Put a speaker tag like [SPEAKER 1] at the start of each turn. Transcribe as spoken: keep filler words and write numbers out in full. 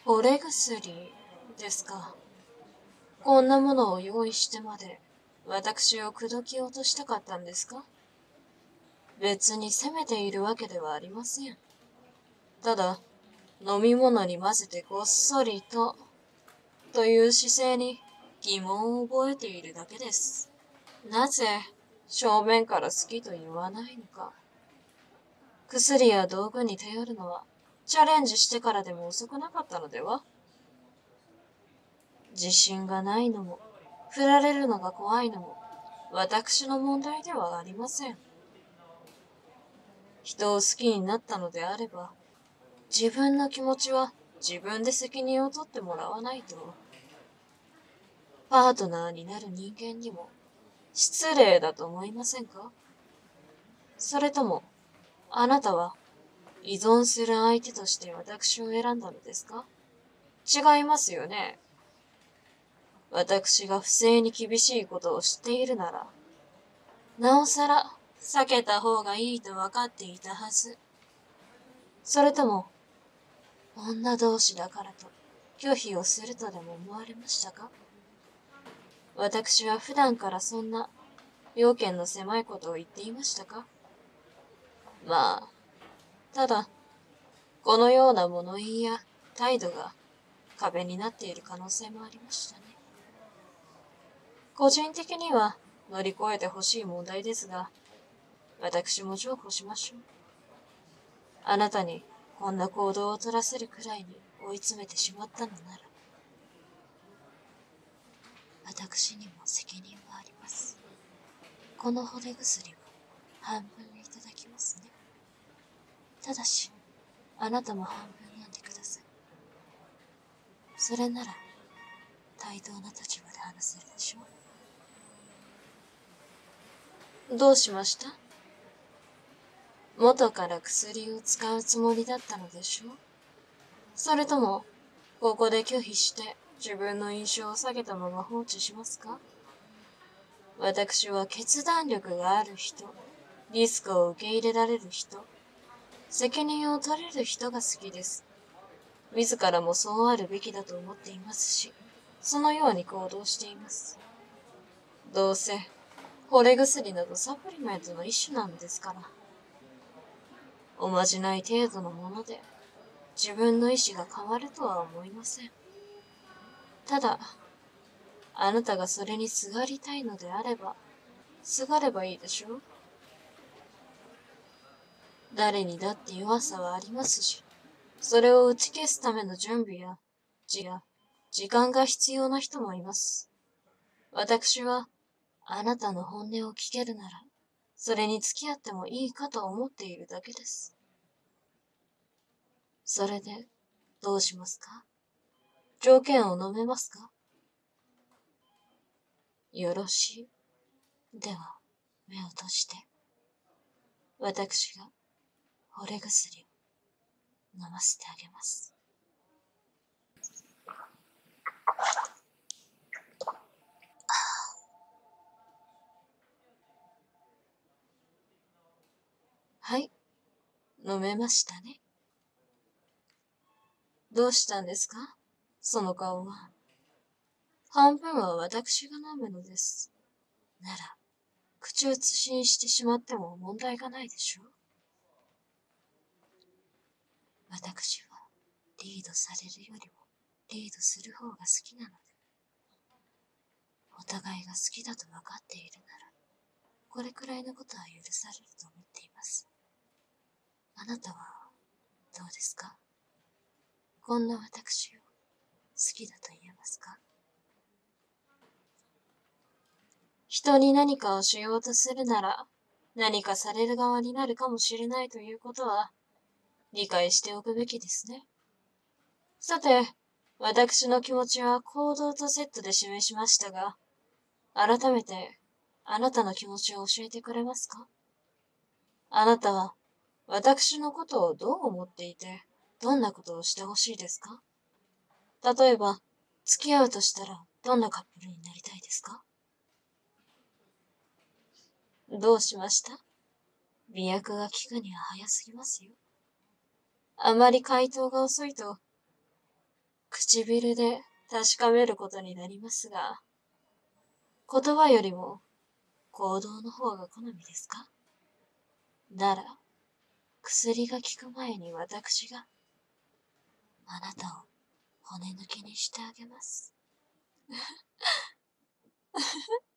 [SPEAKER 1] 惚れ薬ですか。こんなものを用意してまで、私を口説き落としたかったんですか？別に責めているわけではありません。ただ、飲み物に混ぜてごっそりと、という姿勢に疑問を覚えているだけです。なぜ、正面から好きと言わないのか。薬や道具に頼るのは、チャレンジしてからでも遅くなかったのでは？自信がないのも、振られるのが怖いのも、私の問題ではありません。人を好きになったのであれば、自分の気持ちは自分で責任を取ってもらわないと、パートナーになる人間にも失礼だと思いませんか？それとも、あなたは依存する相手として私を選んだのですか？違いますよね。私が不正に厳しいことを知っているなら、なおさら避けた方がいいと分かっていたはず。それとも、女同士だからと拒否をするとでも思われましたか？私は普段からそんな要件の狭いことを言っていましたか？まあ、ただ、このような物言いや態度が壁になっている可能性もありましたね。個人的には乗り越えてほしい問題ですが、私も譲歩しましょう。あなたにこんな行動を取らせるくらいに追い詰めてしまったのなら、私にも責任はあります。この惚れ薬は半分いただきますね。ただし、あなたも半分飲んでください。それなら、対等な立場で話せるでしょう。どうしました？元から薬を使うつもりだったのでしょう？それとも、ここで拒否して自分の印象を下げたまま放置しますか？私は決断力がある人、リスクを受け入れられる人、責任を取れる人が好きです。自らもそうあるべきだと思っていますし、そのように行動しています。どうせ、惚れ薬などサプリメントの一種なのですから。おまじない程度のもので、自分の意志が変わるとは思いません。ただ、あなたがそれにすがりたいのであれば、すがればいいでしょう。誰にだって弱さはありますし、それを打ち消すための準備や、時や、時間が必要な人もいます。私は、あなたの本音を聞けるなら、それに付き合ってもいいかと思っているだけです。それで、どうしますか？条件を述べますか？よろしい。では、目を閉じて、私が惚れ薬を飲ませてあげます。はい、飲めましたね。どうしたんですか？その顔は。半分は私が飲むのです。なら、口移しにしてしまっても問題がないでしょう。私は、リードされるよりも、リードする方が好きなので、お互いが好きだと分かっているなら、これくらいのことは許されると思っています。あなたは、どうですか？こんな私を好きだと言えますか？人に何かをしようとするなら、何かされる側になるかもしれないということは、理解しておくべきですね。さて、私の気持ちは行動とセットで示しましたが、改めて、あなたの気持ちを教えてくれますか？あなたは、私のことをどう思っていて、どんなことをしてほしいですか？例えば、付き合うとしたら、どんなカップルになりたいですか？どうしました？媚薬が効くには早すぎますよ。あまり回答が遅いと、 唇で確かめることになりますが、言葉よりも行動の方が好みですか？なら、薬が効く前に私があなたを骨抜きにしてあげます。